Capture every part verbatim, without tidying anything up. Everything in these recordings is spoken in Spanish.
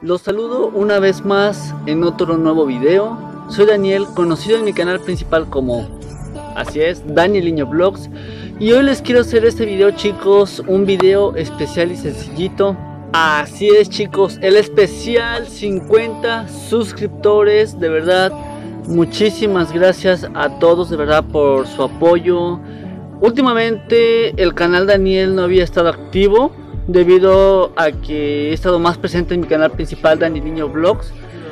Los saludo una vez más en otro nuevo video. Soy Daniel, conocido en mi canal principal como, así es, Danieliño Vlogs. Y hoy les quiero hacer este video, chicos, un video especial y sencillito. Así es, chicos, el especial cincuenta suscriptores. De verdad, muchísimas gracias a todos de verdad por su apoyo. Últimamente el canal Daniel no había estado activo debido a que he estado más presente en mi canal principal, Danieliño Vlogs.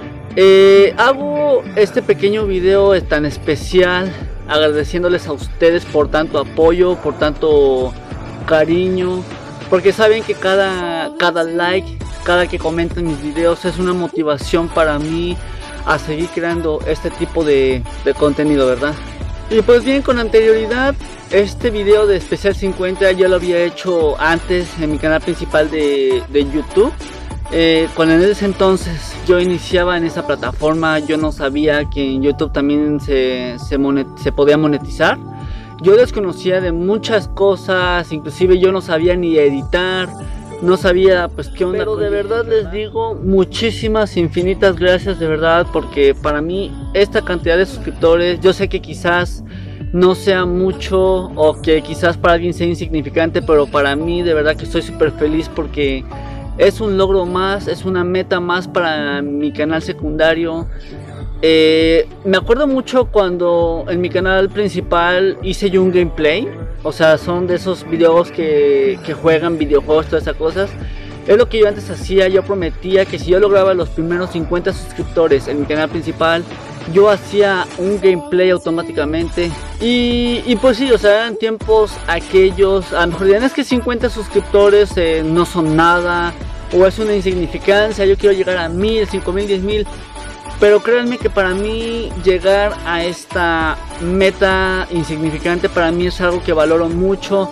Eh, hago este pequeño video tan especial agradeciéndoles a ustedes por tanto apoyo, por tanto cariño, porque saben que cada, cada like, cada que comentan mis videos es una motivación para mí a seguir creando este tipo de, de contenido, ¿verdad? Y pues bien, con anterioridad, este video de especial cincuenta ya lo había hecho antes en mi canal principal de, de YouTube. Eh, cuando en ese entonces yo iniciaba en esa plataforma, yo no sabía que en YouTube también se, se, monet, se podía monetizar. Yo desconocía de muchas cosas, inclusive yo no sabía ni editar, no sabía pues qué onda. Pero de verdad les digo muchísimas, infinitas gracias de verdad, porque para mí esta cantidad de suscriptores, yo sé que quizás no sea mucho o que quizás para alguien sea insignificante, pero para mí de verdad que estoy súper feliz porque es un logro más, es una meta más para mi canal secundario. Eh, me acuerdo mucho cuando en mi canal principal hice yo un gameplay, o sea, son de esos videos que, que juegan videojuegos, todas esas cosas. Es lo que yo antes hacía, yo prometía que si yo lograba los primeros cincuenta suscriptores en mi canal principal, yo hacía un gameplay automáticamente. Y, y pues sí, o sea, eran tiempos aquellos, a lo mejor dirán, es que cincuenta suscriptores eh, no son nada, o es una insignificancia, yo quiero llegar a mil, cinco mil, diez mil. Pero créanme que para mí llegar a esta meta insignificante para mí es algo que valoro mucho.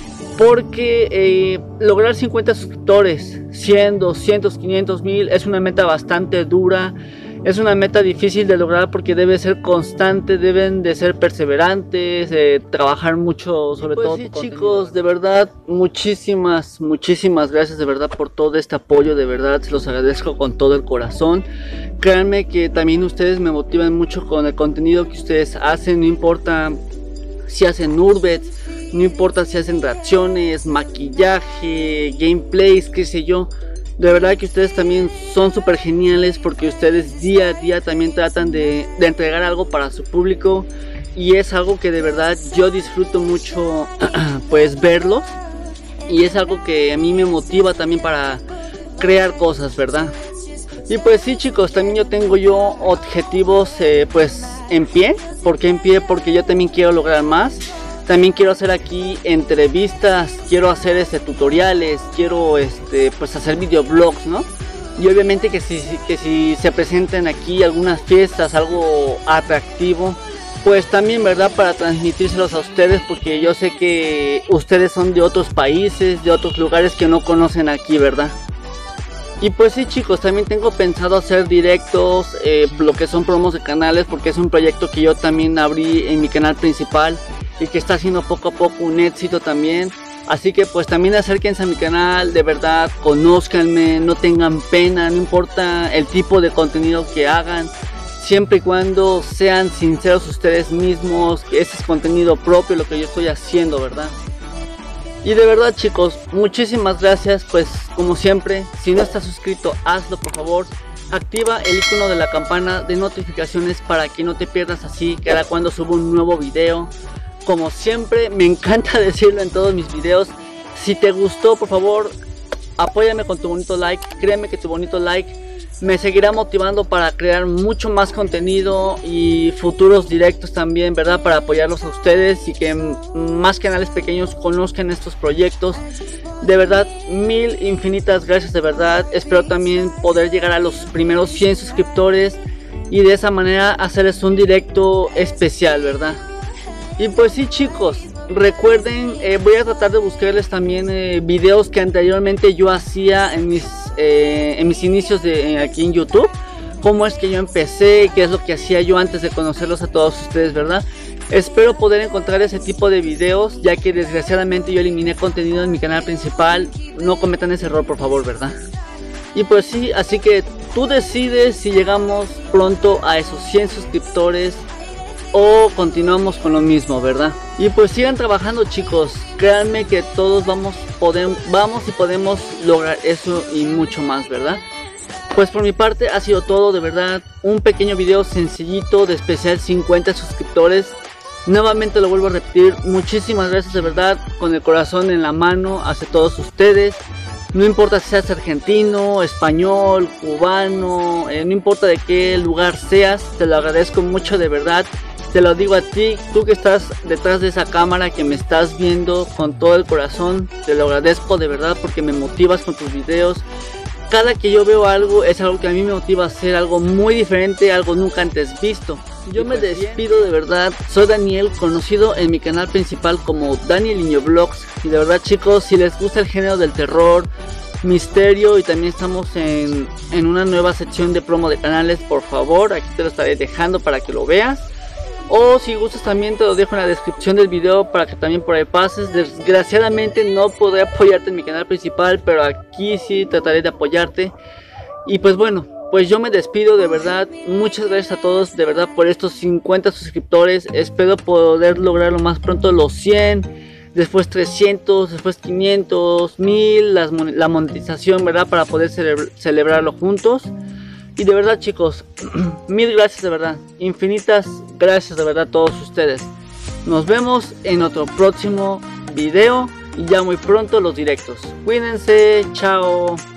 Porque eh, lograr cincuenta suscriptores, cien, doscientos, quinientos, mil es una meta bastante dura. Es una meta difícil de lograr porque debe ser constante, deben de ser perseverantes, eh, trabajar mucho sobre pues todo. Sí, chicos, de verdad, muchísimas, muchísimas gracias de verdad por todo este apoyo, de verdad, se los agradezco con todo el corazón. Créanme que también ustedes me motivan mucho con el contenido que ustedes hacen, no importa si hacen urbets, no importa si hacen reacciones, maquillaje, gameplays, qué sé yo. De verdad que ustedes también son súper geniales porque ustedes día a día también tratan de, de entregar algo para su público. Y es algo que de verdad yo disfruto mucho pues verlos. Y es algo que a mí me motiva también para crear cosas, ¿verdad? Y pues sí, chicos, también yo tengo yo objetivos eh, pues en pie. ¿Por qué en pie? Porque yo también quiero lograr más. También quiero hacer aquí entrevistas, quiero hacer este tutoriales, quiero este pues hacer videoblogs, ¿no? Y obviamente que si, que si se presenten aquí algunas fiestas, algo atractivo, pues también, ¿verdad? Para transmitírselos a ustedes, porque yo sé que ustedes son de otros países, de otros lugares que no conocen aquí, ¿verdad? Y pues sí, chicos, también tengo pensado hacer directos, eh, lo que son promos de canales, porque es un proyecto que yo también abrí en mi canal principal y que está haciendo poco a poco un éxito también. Así que pues también acérquense a mi canal, de verdad, conózcanme, no tengan pena, no importa el tipo de contenido que hagan, siempre y cuando sean sinceros ustedes mismos, que ese es contenido propio lo que yo estoy haciendo, ¿verdad? Y de verdad, chicos, muchísimas gracias. Pues como siempre, si no estás suscrito, hazlo por favor. Activa el icono de la campana de notificaciones para que no te pierdas así cada cuando subo un nuevo video. Como siempre, me encanta decirlo en todos mis videos, si te gustó, por favor, apóyame con tu bonito like. Créeme que tu bonito like me seguirá motivando para crear mucho más contenido y futuros directos también, ¿verdad? Para apoyarlos a ustedes y que más canales pequeños conozcan estos proyectos. De verdad, mil infinitas gracias, de verdad. Espero también poder llegar a los primeros cien suscriptores y de esa manera hacerles un directo especial, ¿verdad? Y pues sí, chicos, recuerden, eh, voy a tratar de buscarles también eh, videos que anteriormente yo hacía en mis, eh, en mis inicios de, eh, aquí en YouTube. Cómo es que yo empecé, qué es lo que hacía yo antes de conocerlos a todos ustedes, ¿verdad? Espero poder encontrar ese tipo de videos, ya que desgraciadamente yo eliminé contenido en mi canal principal. No cometan ese error, por favor, ¿verdad? Y pues sí, así que tú decides si llegamos pronto a esos cien suscriptores o continuamos con lo mismo, ¿verdad? Y pues sigan trabajando, chicos, créanme que todos vamos, podemos, vamos y podemos lograr eso y mucho más, ¿verdad? Pues por mi parte ha sido todo, de verdad, un pequeño video sencillito de especial cincuenta suscriptores. Nuevamente lo vuelvo a repetir, muchísimas gracias de verdad, con el corazón en la mano hacia todos ustedes. No importa si seas argentino, español, cubano, eh, no importa de qué lugar seas, te lo agradezco mucho de verdad. Te lo digo a ti, tú que estás detrás de esa cámara, que me estás viendo con todo el corazón, te lo agradezco de verdad porque me motivas con tus videos. Cada que yo veo algo es algo que a mí me motiva a hacer algo muy diferente, algo nunca antes visto. Yo me despido de verdad, soy Daniel, conocido en mi canal principal como Daniel Liño Vlogs. Y de verdad, chicos, si les gusta el género del terror, misterio, y también estamos en, en una nueva sección de promo de canales, por favor, aquí te lo estaré dejando para que lo veas. O si gustas también te lo dejo en la descripción del video para que también por ahí pases. Desgraciadamente no podré apoyarte en mi canal principal, pero aquí sí trataré de apoyarte. Y pues bueno, pues yo me despido de verdad. Muchas gracias a todos de verdad por estos cincuenta suscriptores. Espero poder lograrlo más pronto, los cien, después trescientos, después quinientos, mil, las, la monetización, ¿verdad? Para poder celebr celebrarlo juntos. Y de verdad, chicos, mil gracias de verdad, infinitas gracias de verdad a todos ustedes. Nos vemos en otro próximo video y ya muy pronto los directos. Cuídense, chao.